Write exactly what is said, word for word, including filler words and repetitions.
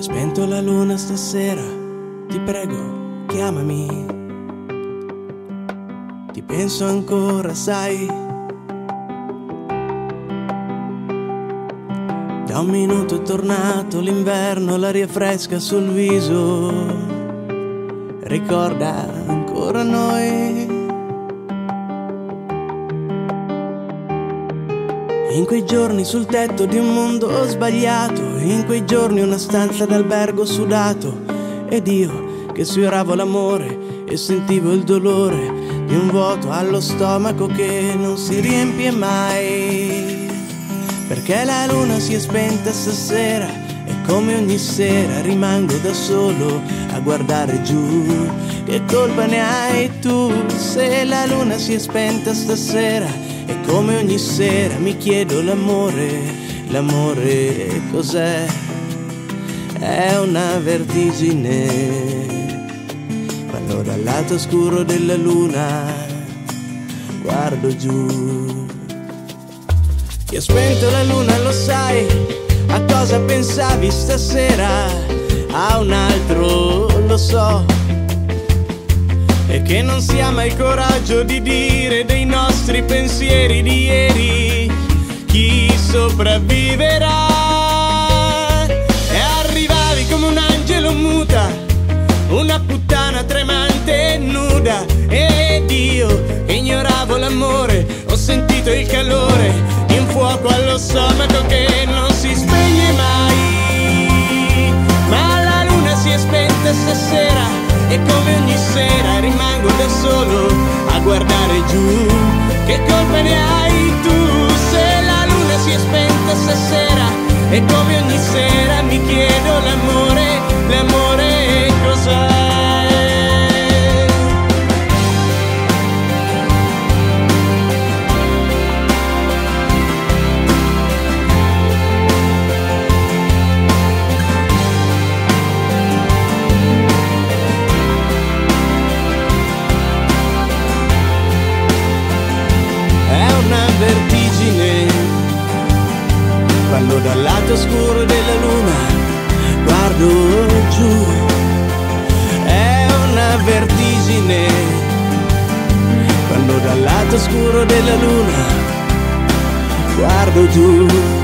Ho spento la luna stasera, ti prego, chiamami. Ti penso ancora, sai. Da un minuto è tornato l'inverno, l'aria fresca sul viso. Ricorda ancora noi. In quei giorni sul tetto di un mondo sbagliato, in quei giorni una stanza d'albergo sudato, ed io che sfioravo l'amore e sentivo il dolore di un vuoto allo stomaco che non si riempie mai. Perché la luna si è spenta stasera e come ogni sera rimango da solo a guardare giù. Che colpa ne hai tu se la luna si è spenta stasera? E come ogni sera mi chiedo l'amore, l'amore cos'è? È una vertigine. Quando dal lato oscuro della luna guardo giù. Ti ho spento la luna, lo sai, a cosa pensavi stasera? A un altro, lo so. E che non si ha mai il coraggio di dire dei nostri pensieri di ieri chi sopravviverà. E arrivavi come un angelo muta, una puttana tremante e nuda, ed io che ignoravo l'amore ho sentito il calore di un fuoco allo stomaco che non si spegne mai. Ma la luna si è spenta stasera e come ogni sera rimango da solo a guardare giù. Che colpa ne hai tu se la luna si è spenta stasera? E come ogni sera mi chiedo l'amore, l'amore cos'è? Vertigine. Quando dal lato oscuro della luna guardo giù, è una vertigine. Quando dal lato oscuro della luna guardo giù.